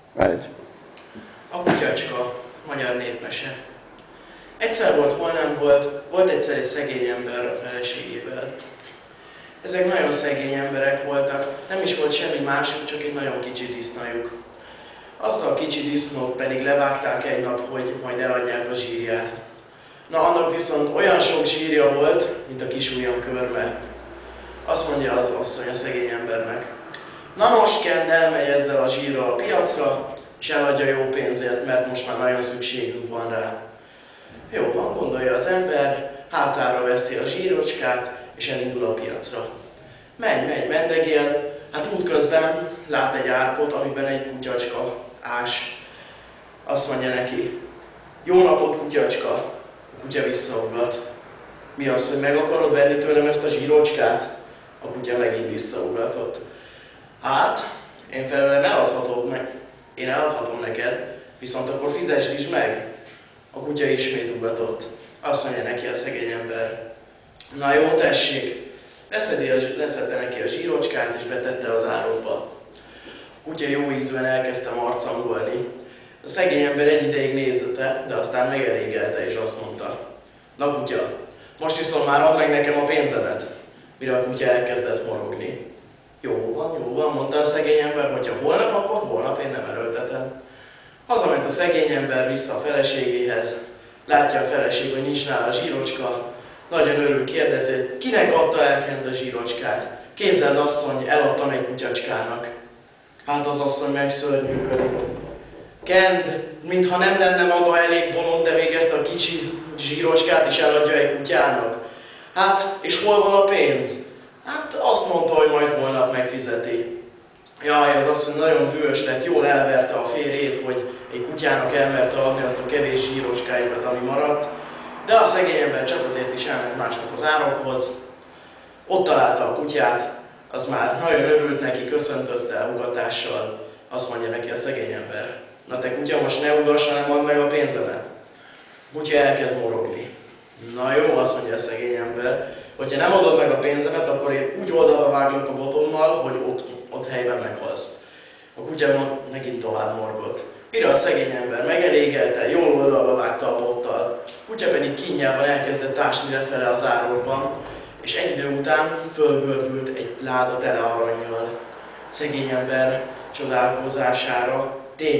Egy. A kutyacska, magyar népmese. Egyszer volt, hol nem volt egyszer egy szegény ember a feleségével. Ezek nagyon szegény emberek voltak, nem is volt semmi másuk, csak egy nagyon kicsi disznajuk. Azt a kicsi disznót pedig levágták egy nap, hogy majd eladják a zsírját. Na, annak viszont olyan sok zsírja volt, mint a kis ujjam körme. Azt mondja az asszony a szegény embernek: na most Kend elmegy ezzel a zsírral a piacra, és eladja jó pénzért, mert most már nagyon szükségünk van rá. Jó van, gondolja az ember, hátára veszi a zsírocskát, és elindul a piacra. Megy, mendegél, hát útközben lát egy árkot, amiben egy kutyacska ás. Azt mondja neki: jó napot, kutyacska! A kutya visszaugrat. Mi az, hogy meg akarod venni tőlem ezt a zsírocskát? A kutya megint visszaugratott. Hát, én felőlem én eladhatom neked, viszont akkor fizesd is meg. A kutya ismét ugatott. Azt mondja neki a szegény ember: na jó, tessék! Leszedte neki a zsírocskát, és betette az árokba. A kutya jó ízűen elkezdte marcangolni. A szegény ember egy ideig nézte, de aztán megelégelte, és azt mondta: na kutya, most viszont már add meg nekem a pénzemet. Mire a kutya elkezdett morogni. Jó van, mondta a szegény ember, hogyha holnap, akkor holnap, én nem erőltetem. Hazament a szegény ember vissza a feleségéhez. Látja a feleség, hogy nincs nála a zsírocska. Nagyon örül, kérdezi: kinek adta el Kend a zsírocskát? Képzeld, asszony, eladtam egy kutyacskának. Hát az asszony megszörnyűködik. Kend, mintha nem lenne maga elég bolond, de még ezt a kicsi zsírocskát is eladja egy kutyának. Hát, és hol van a pénz? Hát azt mondta, hogy majd holnap megfizeti. Jaj, az asszony nagyon dühös lett, jól elverte a férjét, hogy egy kutyának elmerte adni azt a kevés zsírocskáikat, ami maradt. De a szegény ember csak azért is elment másnap az árokhoz. Ott találta a kutyát, az már nagyon örült neki, köszöntötte el ugatással. Azt mondja neki a szegény ember: na te kutya, most ne ugass, hanem add meg a pénzemet. A kutya elkezd morogni. Na jó, azt mondja a szegény ember, hogyha nem adod meg a pénzemet, akkor én úgy oldalba váglak a botommal, hogy ott helyben meghalsz. A kutya megint tovább morgott. Mire a szegény ember megelégelte, jól oldalba vágta a bottal. A kutya pedig kínjában elkezdett ásni lefele az árokban, és egy idő után fölgörbült egy láda tele arannyal. A szegény ember csodálkozására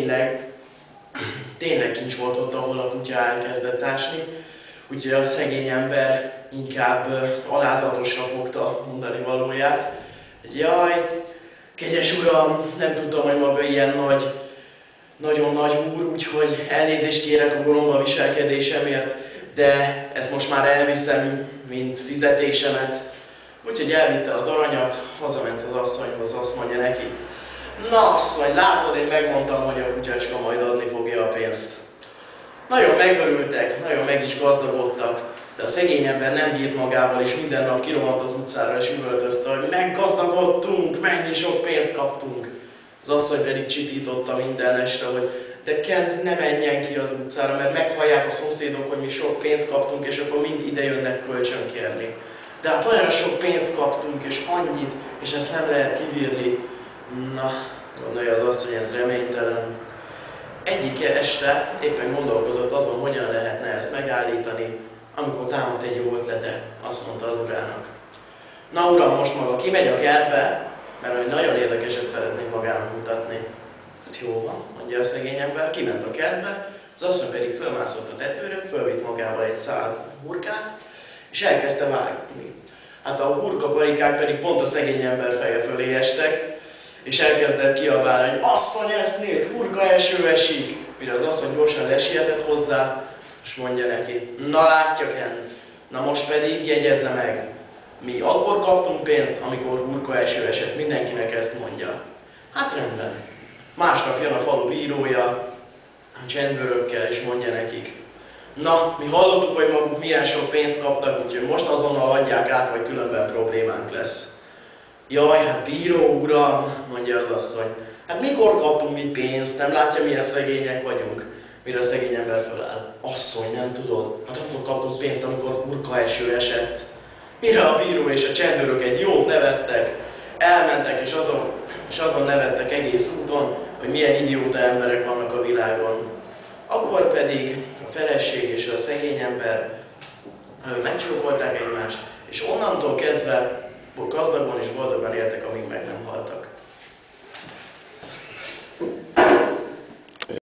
tényleg kincs volt ott, ahol a kutya elkezdett ásni, úgyhogy a szegény ember inkább alázatosra fogta mondani valóját. Jaj, kegyes uram, nem tudtam, hogy maga ilyen nagyon nagy úr, úgyhogy elnézést kérek a goromba viselkedésemért, de ezt most már elviszem, mint fizetésemet. Úgyhogy elvitte az aranyat, hazament az asszonyhoz, azt mondja neki: na asszony, látod, én megmondtam, hogy a kutyacska majd adni fogja a pénzt. Nagyon megörültek, nagyon meg is gazdagodtak, de a szegény ember nem bírt magával, és minden nap kirohant az utcára, és üvöltözte, hogy meggazdagodtunk, mennyi sok pénzt kaptunk. Az asszony pedig csitította minden este, hogy de Kend, ne menjen ki az utcára, mert meghallják a szomszédok, hogy mi sok pénzt kaptunk, és akkor mind ide jönnek kölcsön kérni. De hát olyan sok pénzt kaptunk, és annyit, és ezt nem lehet kibírni. Na, gondolja az asszony, ez reménytelen. Egyik este éppen gondolkozott azon, hogyan lehetne ezt megállítani, amikor támadt egy jó ötlete. Azt mondta az urának: na uram, most maga kimegy a kertbe, mert hogy nagyon érdekeset szeretnék magának mutatni. Hát jó van, mondja a szegény ember, kiment a kertbe, az asszony pedig fölmászott a tetőre, fölvitt magával egy szál hurkát, és elkezdte vágni. Hát a hurkakarikák pedig pont a szegény ember feje fölé estek, és elkezdett kiabálni, hogy asszony, ezt nézd, hurkaeső esik! Mire az asszony gyorsan lesietett hozzá, és mondja neki: na látja, Kend, na most pedig jegyezze meg, mi akkor kaptunk pénzt, amikor hurkaeső esett, mindenkinek ezt mondja. Hát rendben. Másnap jön a falu bírója, csendőrökkel, és mondja nekik: na, mi hallottuk, hogy maguk milyen sok pénzt kaptak, úgyhogy most azonnal adják át, vagy különben problémánk lesz. Jaj, hát bíró uram, mondja az asszony, hát mikor kaptunk mi pénzt, nem látja, milyen szegények vagyunk? Mire a szegény ember föláll: asszony, nem tudod, hát akkor kaptunk pénzt, amikor hurkaeső esett. Mire a bíró és a csendőrök egy jót nevettek, elmentek, és azon és azon nevettek egész úton, hogy milyen idióta emberek vannak a világon. Akkor pedig a feleség és a szegény ember megcsókolták egymást, és onnantól kezdve gazdagon és boldogan éltek, amíg meg